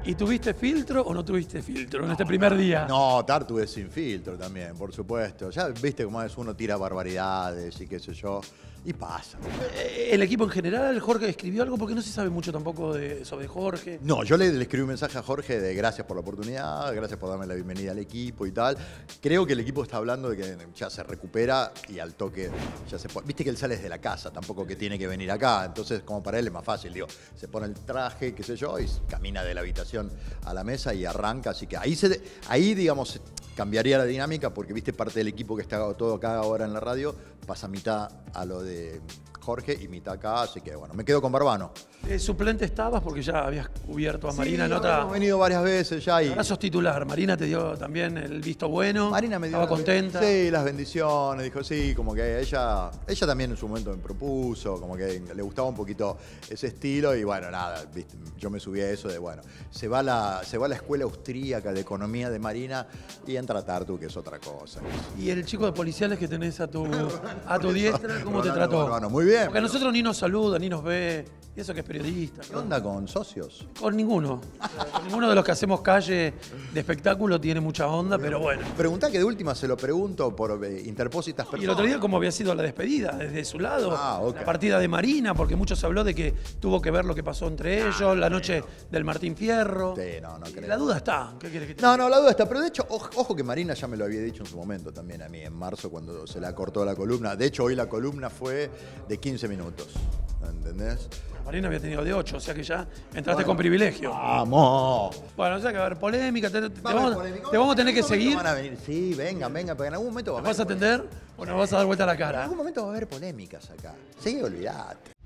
¿Y tuviste filtro o no tuviste filtro en este primer día? No, Tartu es sin filtro también, por supuesto. Ya viste cómo es, uno tira barbaridades y qué sé yo, y pasa. El equipo en general, Jorge escribió algo porque no se sabe mucho tampoco sobre Jorge. No, yo le escribí un mensaje a Jorge de gracias por la oportunidad, gracias por darme la bienvenida al equipo y tal. Creo que el equipo está hablando de que ya se recupera y al toque ya se pone. Viste que él sale desde la casa, tampoco que tiene que venir acá. Entonces, como para él es más fácil, digo, se pone el traje, qué sé yo, y camina de la habitación a la mesa y arranca. Así que ahí digamos, cambiaría la dinámica porque, viste, parte del equipo que está todo acá ahora en la radio pasa mitad a lo de Jorge y mitad acá, así que bueno, me quedo con Barbano. Suplente estabas porque ya habías cubierto a Marina en otra. Hemos venido varias veces ya y. Ahora sos titular. Marina te dio también el visto bueno. Marina me dio. Estaba contenta. Sí, las bendiciones. Dijo sí, como que ella también en su momento me propuso, como que le gustaba un poquito ese estilo y bueno, nada, ¿viste? Yo me subí a eso de bueno, se va a la escuela austríaca de economía de Marina y entra a Tartu, que es otra cosa. ¿Y el chico de policiales que tenés a tu diestra, cómo te trató? Bueno, muy bien. Porque a nosotros ni nos saluda, ni nos ve. Y eso que es periodista. ¿Qué onda con socios? Con ninguno. Con ninguno de los que hacemos calle de espectáculo tiene mucha onda, pero bueno. Preguntá que de última se lo pregunto por interpósitas personas. Y el otro día cómo había sido la despedida, desde su lado, ok. La partida de Marina, porque mucho se habló de que tuvo que ver lo que pasó entre ellos, la noche del Martín Fierro. Sí, no creo. La duda está. ¿Qué quieres que te No, la duda está. Pero de hecho, ojo que Marina ya me lo había dicho en su momento también a mí, en marzo, cuando se la cortó la columna. De hecho, hoy la columna fue de 15 minutos. ¿Entendés? Marina había tenido de 8, o sea que ya entraste con privilegio. ¡Vamos! Bueno, o sea que va a haber polémica, te vamos a tener que seguir. Van a venir. Sí, vengan, porque en algún momento va a ¿Nos haber. vas a atender o nos vas a dar vuelta a la En cara? algún momento va a haber polémicas acá. Sí, olvidate.